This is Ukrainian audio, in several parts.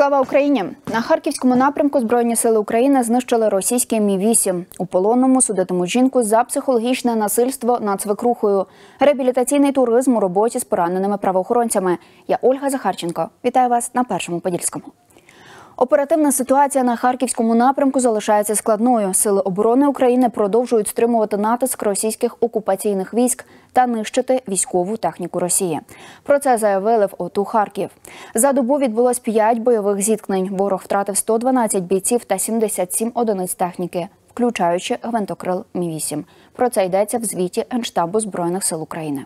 Слава Україні! На Харківському напрямку Збройні сили України знищили російський Мі-8. У полонному судитимуть жінку за психологічне насильство над свекрухою. Реабілітаційний туризм у роботі з пораненими правоохоронцями. Я Ольга Захарченко. Вітаю вас на Першому Подільському. Оперативна ситуація на Харківському напрямку залишається складною. Сили оборони України продовжують стримувати натиск російських окупаційних військ та нищити військову техніку Росії. Про це заявили в ОТУ «Харків». За добу відбулось 5 бойових зіткнень. Ворог втратив 112 бійців та 77 одиниць техніки, включаючи гвинтокрил Мі-8. Про це йдеться в звіті Генштабу Збройних сил України.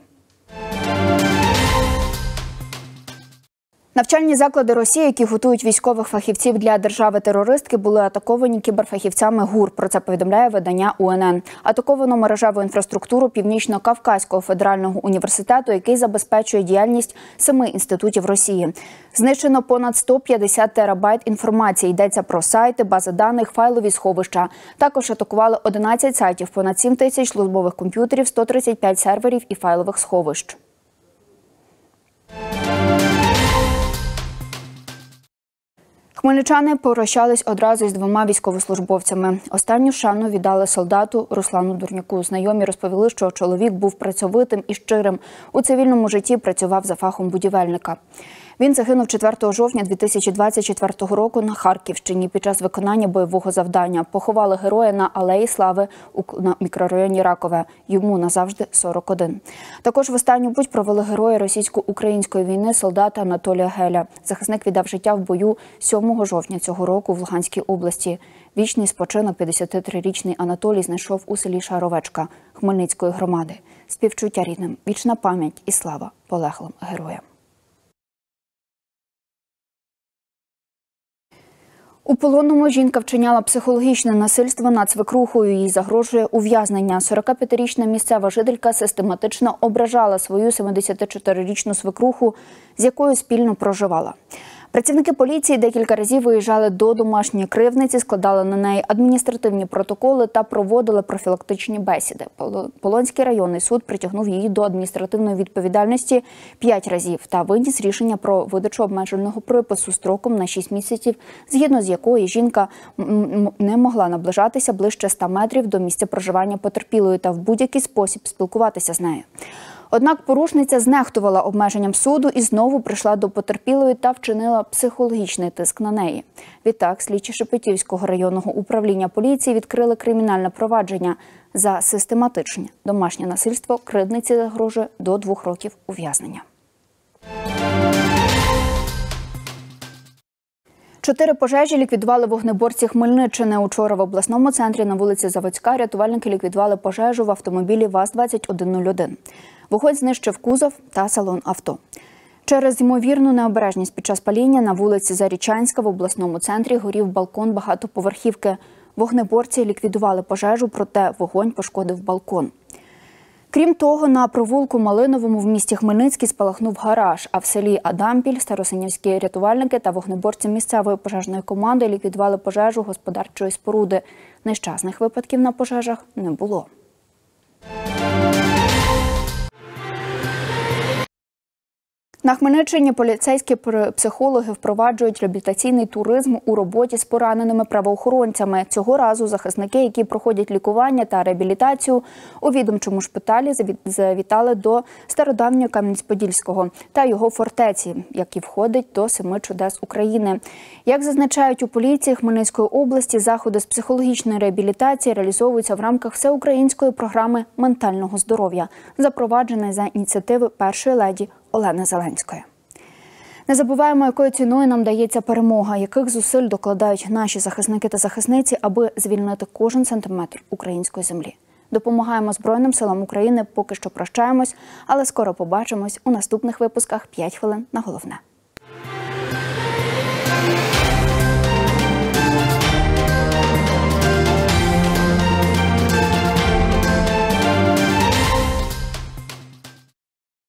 Навчальні заклади Росії, які готують військових фахівців для держави-терористки, були атаковані кіберфахівцями ГУР. Про це повідомляє видання УНН. Атаковано мережеву інфраструктуру Північно-Кавказького федерального університету, який забезпечує діяльність 7 інститутів Росії. Знищено понад 150 терабайт інформації. Йдеться про сайти, бази даних, файлові сховища. Також атакували 11 сайтів, понад 7 тисяч службових комп'ютерів, 135 серверів і файлових сховищ. Хмельничани попрощались одразу з 2 військовослужбовцями. Останню шану віддали солдату Руслану Дурняку. Знайомі розповіли, що чоловік був працьовитим і щирим. У цивільному житті працював за фахом будівельника. Він загинув 4 жовтня 2024 року на Харківщині під час виконання бойового завдання. Поховали героя на Алеї Слави у мікрорайоні Ракове. Йому назавжди 41. Також в останню путь провели героя російсько-української війни солдата Анатолія Геля. Захисник віддав життя в бою 7 жовтня цього року в Луганській області. Вічний спочинок 53-річний Анатолій знайшов у селі Шаровечка Хмельницької громади. Співчуття рідним, вічна пам'ять і слава полеглим героям. У полонному жінка вчиняла психологічне насильство над свекрухою. Їй загрожує ув'язнення. 45-річна місцева жителька систематично ображала свою 74-річну свекруху, з якою спільно проживала. Працівники поліції декілька разів виїжджали до домашньої кривдниці, складали на неї адміністративні протоколи та проводили профілактичні бесіди. Полонський районний суд притягнув її до адміністративної відповідальності 5 разів та виніс рішення про видачу обмеженого припису строком на 6 місяців, згідно з якою жінка не могла наближатися ближче 100 метрів до місця проживання потерпілої та в будь-який спосіб спілкуватися з нею. Однак порушниця знехтувала обмеженням суду і знову прийшла до потерпілої та вчинила психологічний тиск на неї. Відтак, слідчі Шепетівського районного управління поліції відкрили кримінальне провадження за систематичне домашнє насильство. Кривдниці загрожує до 2 років ув'язнення. 4 пожежі ліквідували вогнеборці Хмельниччини. Учора в обласному центрі на вулиці Заводська рятувальники ліквідували пожежу в автомобілі ВАЗ-2101. Вогонь знищив кузов та салон авто. Через ймовірну необережність під час паління на вулиці Зарічанська в обласному центрі горів балкон багатоповерхівки. Вогнеборці ліквідували пожежу, проте вогонь пошкодив балкон. Крім того, на провулку Малиновому в місті Хмельницький спалахнув гараж, а в селі Адампіль старосинівські рятувальники та вогнеборці місцевої пожежної команди ліквідували пожежу господарчої споруди. Нещасних випадків на пожежах не було. На Хмельниччині поліцейські психологи впроваджують реабілітаційний туризм у роботі з пораненими правоохоронцями. Цього разу захисники, які проходять лікування та реабілітацію у відомчому шпиталі, завітали до стародавнього Кам'янець-Подільського та його фортеці, який входить до 7 чудес України. Як зазначають у поліції Хмельницької області, заходи з психологічної реабілітації реалізовуються в рамках всеукраїнської програми ментального здоров'я, запровадженої за ініціативи першої леді Олени Зеленської. Не забуваємо, якою ціною нам дається перемога, яких зусиль докладають наші захисники та захисниці, аби звільнити кожен сантиметр української землі. Допомагаємо Збройним силам України, поки що прощаємось, але скоро побачимось у наступних випусках «5 хвилин на головне».